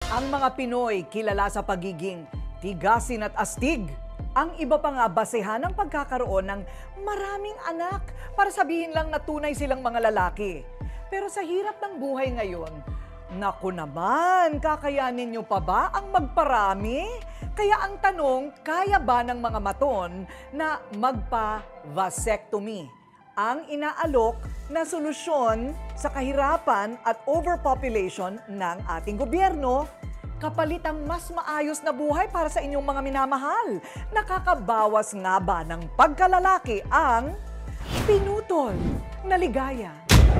Ang mga Pinoy kilala sa pagiging tigasin at astig. Ang iba pa nga basehan ng pagkakaroon ng maraming anak para sabihin lang na tunay silang mga lalaki. Pero sa hirap ng buhay ngayon, naku naman, kakayanin nyo pa ba ang magparami? Kaya ang tanong, kaya ba ng mga maton na magpa-vasectomy? Ang inaalok na solusyon sa kahirapan at overpopulation ng ating gobyerno, kapalit ang mas maayos na buhay para sa inyong mga minamahal. Nakakabawas nga ba ng pagkalalaki ang pinutol na ligaya?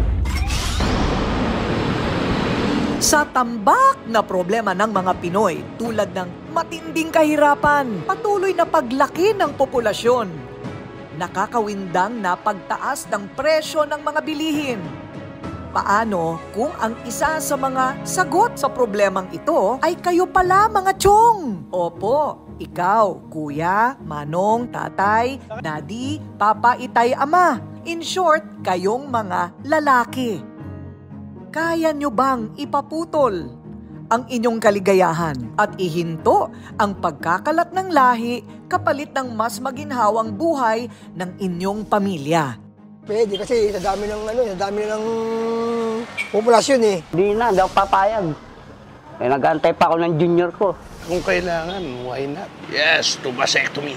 Sa tambak na problema ng mga Pinoy tulad ng matinding kahirapan, patuloy na paglaki ng populasyon, nakakawindang na pagtaas ng presyo ng mga bilihin. Paano kung ang isa sa mga sagot sa problemang ito ay kayo pala mga tiyong? Opo, ikaw, kuya, manong, tatay, daddy, papa, itay, ama. In short, kayong mga lalaki. Kaya nyo bang ipaputol ang inyong kaligayahan at ihinto ang pagkakalat ng lahi kapalit ng mas maginhawang buhay ng inyong pamilya? Pwede kasi sa dami ng populasyon eh. Di na, daw papayag. Nag-aantay pa ako ng junior ko. Kung kailangan, why not? Yes, to vasectomy.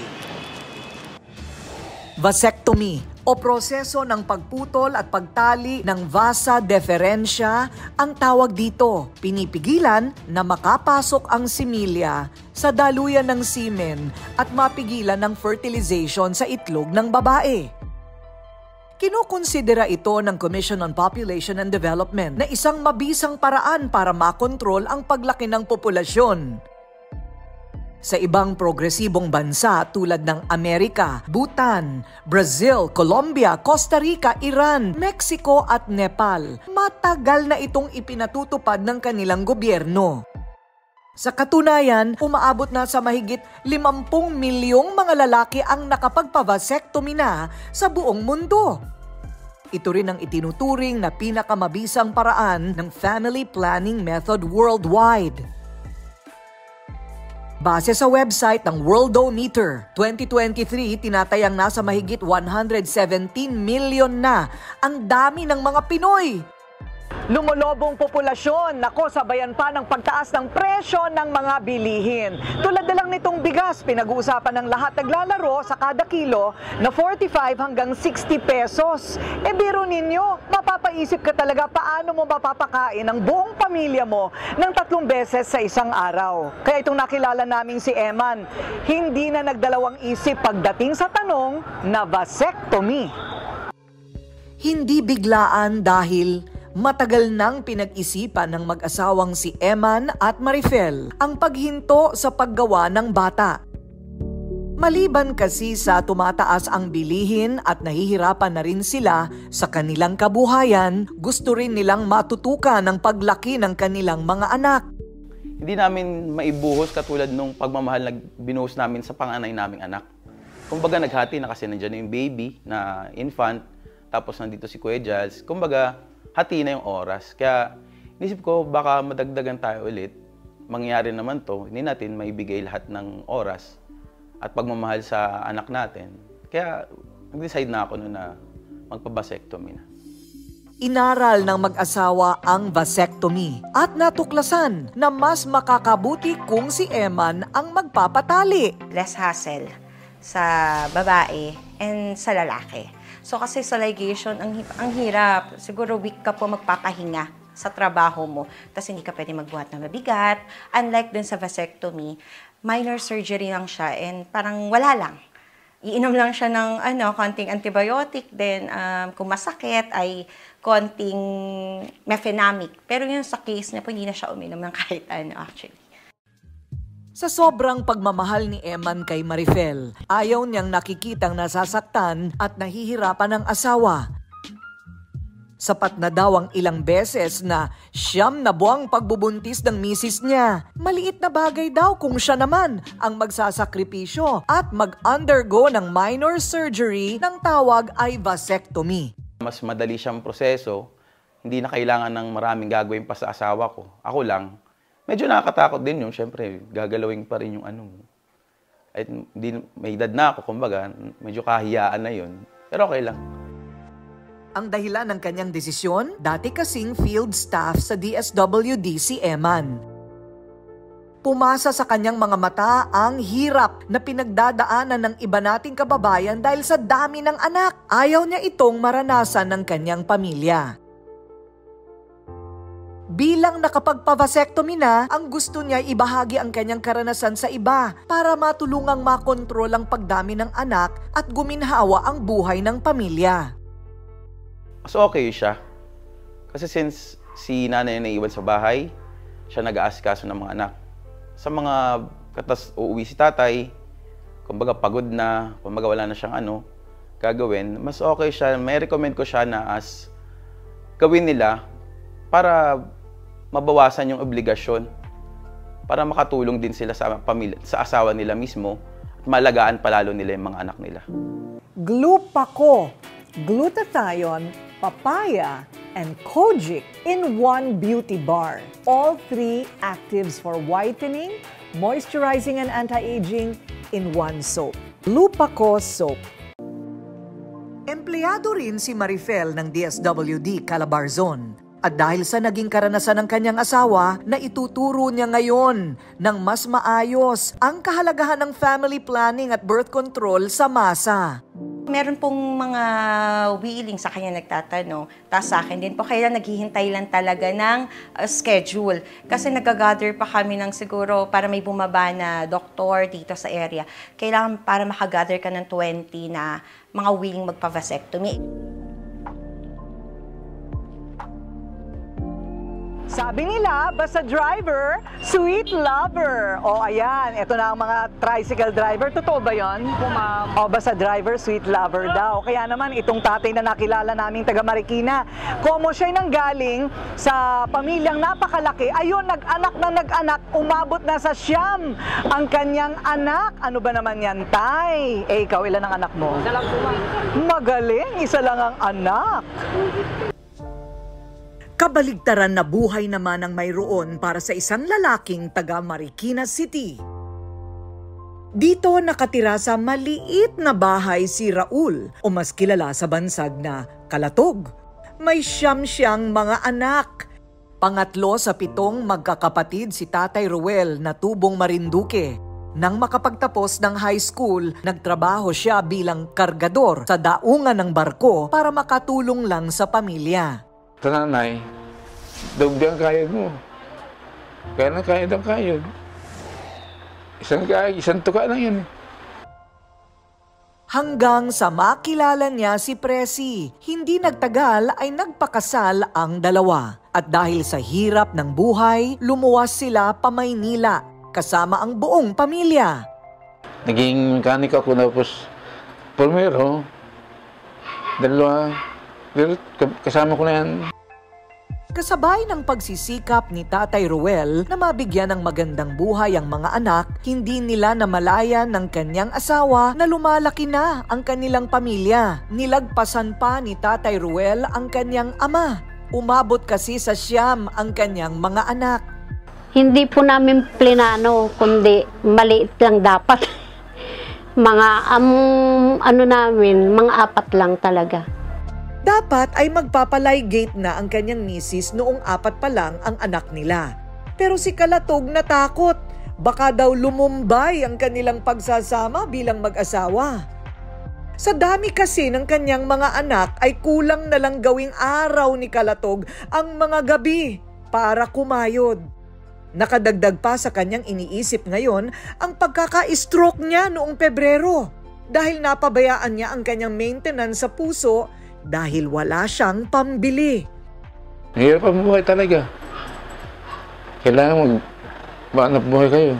Vasectomy o proseso ng pagputol at pagtali ng vasa deferentia ang tawag dito. Pinipigilan na makapasok ang similya sa daluyan ng semen at mapigilan ng fertilization sa itlog ng babae. Kinukonsidera ito ng Commission on Population and Development na isang mabisang paraan para makontrol ang paglaki ng populasyon. Sa ibang progresibong bansa tulad ng Amerika, Bhutan, Brazil, Colombia, Costa Rica, Iran, Mexico at Nepal, matagal na itong ipinatutupad ng kanilang gobyerno. Sa katunayan, umaabot na sa mahigit 50 milyong mga lalaki ang nakapagpa-vasectomy na sa buong mundo. Ito rin ang itinuturing na pinakamabisang paraan ng family planning method worldwide. Base sa website ng Worldometer, 2023 tinatayang nasa mahigit 117 million na ang dami ng mga Pinoy. Lumulobong populasyon, nako sabayan pa ng pagtaas ng presyo ng mga bilihin. Tulad na lang nitong bigas, pinag-uusapan ng lahat naglalaro sa kada kilo na 45 hanggang 60 pesos. E biro ninyo, mapapaisip ka talaga paano mo mapapakain ang buong pamilya mo ng 3 beses sa isang araw. Kaya itong nakilala naming si Eman, hindi na nagdalawang isip pagdating sa tanong na vasectomy. Hindi biglaan dahil matagal nang pinag-isipan ng mag-asawang si Eman at Marifel ang paghinto sa paggawa ng bata. Maliban kasi sa tumataas ang bilihin at nahihirapan na rin sila sa kanilang kabuhayan, gusto rin nilang matutukan ang paglaki ng kanilang mga anak. Hindi namin maibuhos katulad nung pagmamahal na binuhos namin sa panganay naming anak. Kumbaga naghati na kasi nandiyan yung baby na infant, tapos nandito si Kuya Giles. Kumbaga, hati na yung oras. Kaya inisip ko baka madagdagan tayo ulit. Mangyayari naman to, hindi natin maibigay lahat ng oras at pagmamahal sa anak natin. Kaya nag-decide na ako noon na magpa-vasectomy na. Inaral ng mag-asawa ang vasectomy at natuklasan na mas makakabuti kung si Eman ang magpapatali. Less hassle sa babae and sa lalaki. So kasi sa ligation, ang hirap. Siguro week ka po magpapahinga sa trabaho mo. Tapos hindi ka pwede magbuhat ng mabigat. Unlike dun sa vasectomy, minor surgery lang siya and parang wala lang. Iinom lang siya ng konting antibiotic. Then kung masakit ay konting mefenamic. Pero yun sa case niya po, hindi na siya uminom ng kahit actually. Sa sobrang pagmamahal ni Eman kay Marifel, ayaw niyang nakikitang nasasaktan at nahihirapan ng asawa. Sapat na daw ang ilang beses na 9 na buwang pagbubuntis ng misis niya. Maliit na bagay daw kung siya naman ang magsasakripisyo at mag-undergo ng minor surgery ng tawag ay vasectomy. Mas madali siyang proseso, hindi na kailangan ng maraming gagawin pa sa asawa ko. Ako lang. medyo nakakatakot din yung syempre, gagalawin pa rin yung ano mo. At may edad na ako, kumbaga, medyo kahiyaan na yun. Pero okay lang. Ang dahilan ng kanyang desisyon, dati kasing field staff sa DSWD si Eman. Pumasa sa kanyang mga mata ang hirap na pinagdadaanan ng iba nating kababayan dahil sa dami ng anak. Ayaw niya itong maranasan ng kanyang pamilya. Bilang nakapagpa-vasectomy na, ang gusto niya ibahagi ang kanyang karanasan sa iba para matulungang makontrol ang pagdami ng anak at guminhawa ang buhay ng pamilya. So okay siya. Kasi since si nanay na naiwan sa bahay, siya nag-aasikaso ng mga anak. Sa mga katas uuwi si tatay, kumbaga pagod na, kumbaga wala na siyang gagawin, mas okay siya. May recommend ko siya na as gawin nila para mabawasan yung obligasyon, para makatulong din sila sa pamilya, sa asawa nila mismo at malagaan palalo nila yung mga anak nila. Glupaco, glutathione, papaya, and kojic in one beauty bar. All 3 actives for whitening, moisturizing, and anti-aging in one soap. Glupaco soap. Empleyado rin si Marifel ng DSWD Calabarzon. At dahil sa naging karanasan ng kanyang asawa, na ituturo niya ngayon ng mas maayos ang kahalagahan ng family planning at birth control sa masa. Meron pong mga willing sa kanya nagtatanong, tapos sa akin din po, kaya naghihintay lang talaga ng schedule. Kasi nag-gather pa kami ng siguro para may bumaba na doktor dito sa area. Kailangan para makagather ka ng 20 na mga willing magpa-vasectomy. Sabi nila, basta driver, sweet lover. O ayan, ito na ang mga tricycle driver. Totoo ba yun? O basta driver, sweet lover daw. Kaya naman itong tatay na nakilala naming taga Marikina, komo siya'y nanggaling sa pamilyang napakalaki. Ayun, nag-anak, umabot na sa 9 ang kanyang anak. Ano ba naman yan, tay? Ikaw, ilan ang anak mo? Isa lang po. Magaling, isa lang ang anak. Kabaligtaran na buhay naman ang mayroon para sa isang lalaking taga Marikina City. Dito nakatira sa maliit na bahay si Raul o mas kilala sa bansag na Kalatog. May 9 siyang mga anak. Pangatlo sa 7 magkakapatid si Tatay Ruel na tubong Marinduque. Nang makapagtapos ng high school, nagtrabaho siya bilang kargador sa daungan ng barko para makatulong lang sa pamilya. Sa nanay, dugdi ang kayod mo. Kaya na kayod ang kayod. Isang tuka lang yun. Hanggang sa makilala niya si Presi, hindi nagtagal ay nagpakasal ang dalawa. At dahil sa hirap ng buhay, lumuwas sila pa Maynila, kasama ang buong pamilya. Naging mekanik ako, tapos primero, dalawa, kasama ko na yan. Kasabay ng pagsisikap ni Tatay Ruel na mabigyan ng magandang buhay ang mga anak, hindi nila namalayan ng kanyang asawa na lumalaki na ang kanilang pamilya. Nilagpasan pa ni Tatay Ruel ang kanyang ama. Umabot kasi sa 9 ang kanyang mga anak. Hindi po namin plinano, kundi maliit lang dapat. Mga mga 4 lang talaga. Dapat ay magpapalaygate na ang kanyang misis noong 4 pa lang ang anak nila. Pero si Kalatog natakot. Baka daw lumumbay ang kanilang pagsasama bilang mag-asawa. Sa dami kasi ng kanyang mga anak ay kulang na lang gawing araw ni Kalatog ang mga gabi para kumayod. Nakadagdag pa sa kanyang iniisip ngayon ang pagkaka-stroke niya noong Pebrero dahil napabayaan niya ang kanyang maintenance sa puso dahil wala siyang pambili. Hirap ang buhay talaga. Kailangan magbanap buhay kayo.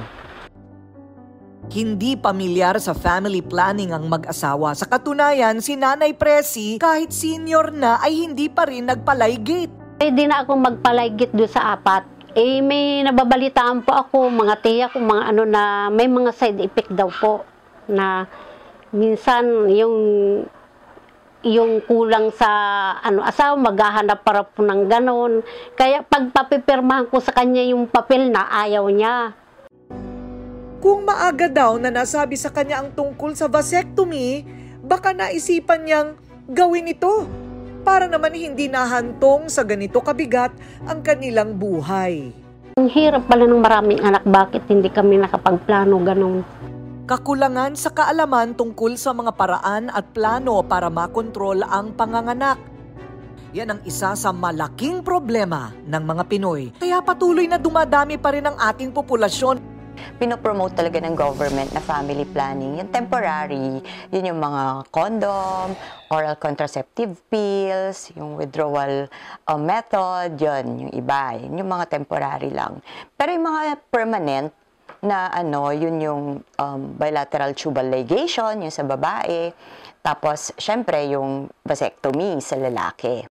Hindi pamilyar sa family planning ang mag-asawa. Sa katunayan, si Nanay Presi kahit senior na ay hindi pa rin nagpalaygate. Pwede na akong magpalaygit doon sa 4. May nababalitaan po ako, mga tiya ko, mga na may mga side effect daw po. Na minsan yung yung kulang sa asawa, maghahanap para po ng ganon. Kaya pag papipirmahan ko sa kanya yung papel na ayaw niya. Kung maaga daw na nasabi sa kanya ang tungkol sa vasectomy, baka naisipan niyang gawin ito para naman hindi nahantong sa ganito kabigat ang kanilang buhay. Ang hirap pala ng maraming anak, bakit hindi kami nakapagplano ganon? Kakulangan sa kaalaman tungkol sa mga paraan at plano para makontrol ang panganganak. Yan ang isa sa malaking problema ng mga Pinoy. Kaya patuloy na dumadami pa rin ang ating populasyon. Pinopromote talaga ng government na family planning. Yung temporary, yun yung mga condom, oral contraceptive pills, yung withdrawal method, yun, yung iba. Yun yung mga temporary lang. Pero yung mga permanent, na yun yung bilateral tubal ligation, yung sa babae. Tapos, syempre, yung vasectomy sa lalaki.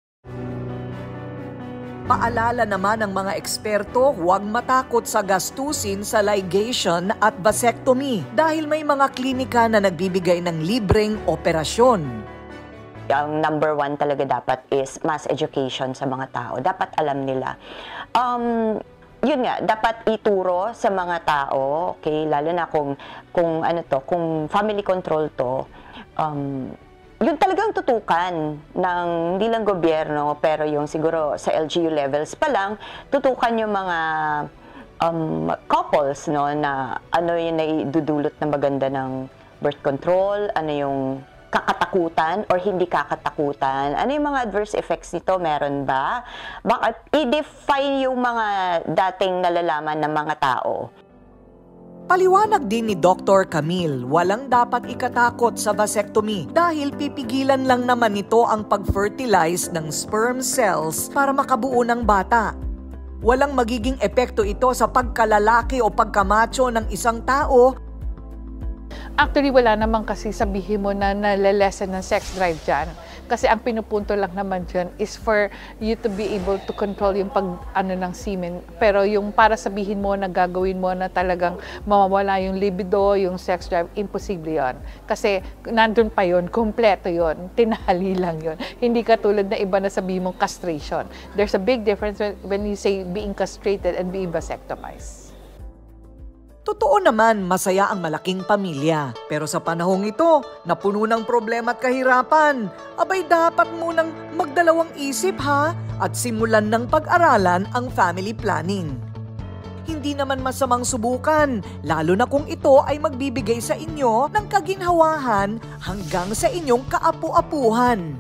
Paalala naman ng mga eksperto, huwag matakot sa gastusin sa ligation at vasectomy dahil may mga klinika na nagbibigay ng libreng operasyon. Ang number one talaga dapat is mass education sa mga tao. Dapat alam nila. Yun nga, dapat ituro sa mga tao, okay, lalo na kung kung family control to, yun talagang tutukan ng hindi lang gobyerno, pero yung siguro sa LGU levels pa lang, tutukan yung mga couples, no, na ano yung naidudulot na maganda ng birth control, ano yung kakatakutan or hindi kakatakutan? Ano yung mga adverse effects nito? Meron ba? Bakit i-define yung mga dating nalalaman ng mga tao? Paliwanag din ni Dr. Camille, walang dapat ikatakot sa vasectomy dahil pipigilan lang naman ito ang pag-fertilize ng sperm cells para makabuo ng bata. Walang magiging epekto ito sa pagkalalaki o pagkamacho ng isang tao. Actually, wala naman kasi sabihin mo na nalilesen ng sex drive dyan. Kasi ang pinupunto lang naman dyan is for you to be able to control yung ng semen. Pero yung para sabihin mo na gagawin mo na talagang mawawala yung libido, yung sex drive, imposible yon. Kasi nandun pa yon, kompleto yon, tinali lang yon. Hindi katulad na iba na sabihin mong castration. There's a big difference when you say being castrated and being vasectomized. Totoo naman, masaya ang malaking pamilya. Pero sa panahong ito, na puno ng problema at kahirapan, abay dapat munang magdalawang isip ha, at simulan ng pag-aralan ang family planning. Hindi naman masamang subukan, lalo na kung ito ay magbibigay sa inyo ng kaginhawahan hanggang sa inyong kaapu-apuhan.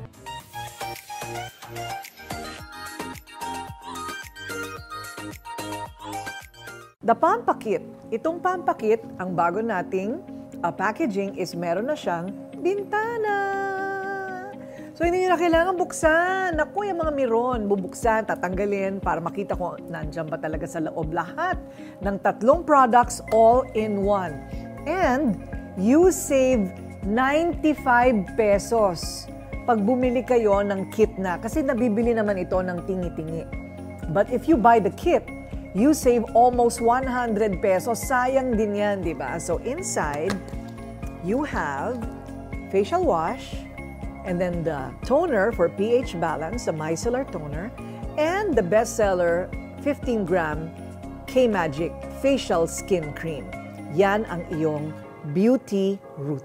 The Pampakit. Itong Pampakit, ang bago nating packaging is meron na siyang bintana. So hindi nyo na kailangan buksan. Naku, yung mga miron, bubuksan, tatanggalin para makita kung nandyan ba talaga sa loob lahat ng 3 products all in one. And you save 95 pesos pag bumili kayo ng kit na. Kasi nabibili naman ito ng tingi-tingi. But if you buy the kit, you save almost 100 pesos. Sayang din yan, di ba? So inside, you have facial wash, and then the toner for pH balance, the micellar toner, and the bestseller 15-gram K-Magic Facial Skin Cream. Yan ang iyong beauty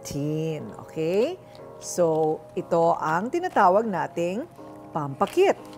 routine, okay? So ito ang tinatawag nating Pampakit.